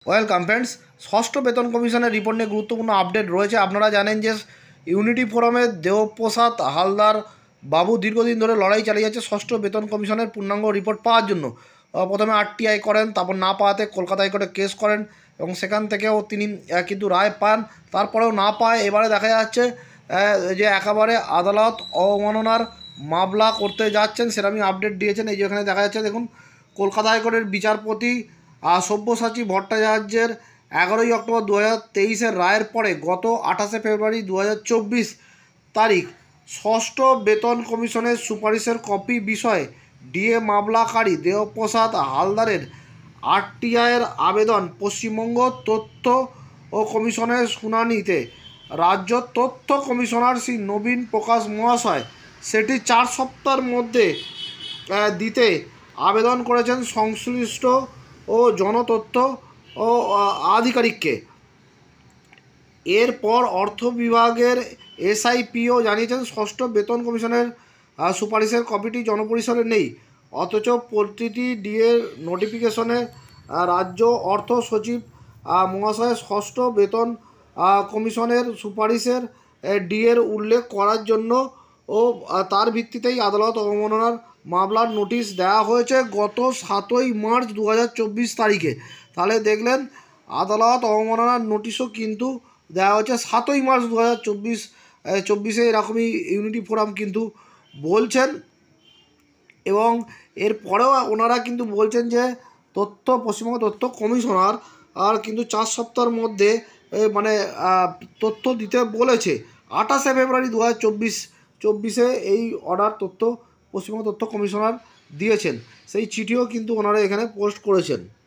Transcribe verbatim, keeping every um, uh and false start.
Welcome friends, ষষ্ঠ বেতন কমিশনের রিপোর্ট নিয়ে গুরুত্বপূর্ণ আপডেট রয়েছে। আপনারা জানেন যে ইউনিটি ফোরামের দেবপ্রসাদ হালদার বাবু দীর্ঘদিন ধরে লড়াই চালিয়ে যাচ্ছে ষষ্ঠ বেতন কমিশনের পূর্ণাঙ্গ রিপোর্ট পাওয়ার জন্য। আহ, প্রথমে আরটিআই করেন, তারপর না পাওয়াতে কলকাতা হাইকোর্টে কেস করেন এবং সেখান থেকেও তিনি আহ, কিন্তু রায় পান। তারপরেও না পায় এবারে দেখা যাচ্ছে আহ, যে একেবারে আদালত অবমাননার মামলা করতে যাচ্ছেন, সেটা আমি আপডেট দিয়েছেন। এই যে এখানে দেখা যাচ্ছে, দেখুন, কলকাতা হাইকোর্টের বিচারপতি আর সব্যসাচী ভট্টাচার্যের এগারোই অক্টোবর দু হাজার তেইশের রায়ের পরে গত আঠাশে ফেব্রুয়ারি দু হাজার চব্বিশ তারিখ ষষ্ঠ বেতন কমিশনের সুপারিশের কপি বিষয়ে ডিএ মামলাকারী দেবপ্রসাদ হালদারের আরটিআইয়ের আবেদন পশ্চিমবঙ্গ তথ্য ও কমিশনের শুনানিতে রাজ্য তথ্য কমিশনার শ্রী নবীন প্রকাশ মহাশয় সেটি চার সপ্তাহের মধ্যে আহ, দিতে আবেদন করেছেন সংশ্লিষ্ট ও জনতথ্য ও আহ, আধিকারিককে। এরপর অর্থ বিভাগের এসআইপিও জানিয়েছেন ষষ্ঠ বেতন কমিশনের আহ, সুপারিশের কপিটি জনপরিসরে নেই, অথচ প্রতিটি ডিএর নোটিফিকেশনে আহ, রাজ্য অর্থ সচিব আহ, মহাশয় ষষ্ঠ বেতন আহ, কমিশনের সুপারিশের ডিএর উল্লেখ করার জন্য ও আহ, তার ভিত্তিতেই আদালত অবমাননার মামলার নোটিশ দেওয়া হয়েছে গত সাতই মার্চ দু হাজার চব্বিশ তারিখে। তাহলে দেখলেন, আদালত অবমাননার নোটিশও কিন্তু দেওয়া হয়েছে সাতই মার্চ দু হাজার চব্বিশ চব্বিশে এরকমই ইউনিটি ফোরাম কিন্তু বলছেন। এবং এরপরেও ওনারা কিন্তু বলছেন যে তথ্য পশ্চিমবঙ্গ তথ্য কমিশনার আর কিন্তু চার সপ্তাহের মধ্যে এ, মানে আহ, তথ্য দিতে বলেছে। আঠাশে ফেব্রুয়ারি দু হাজার চব্বিশ চব্বিশে এই অর্ডার তথ্য পশ্চিমবঙ্গ তথ্য কমিশনার দিয়েছেন, সেই চিঠিও কিন্তু ওনারা এখানে পোস্ট করেছেন।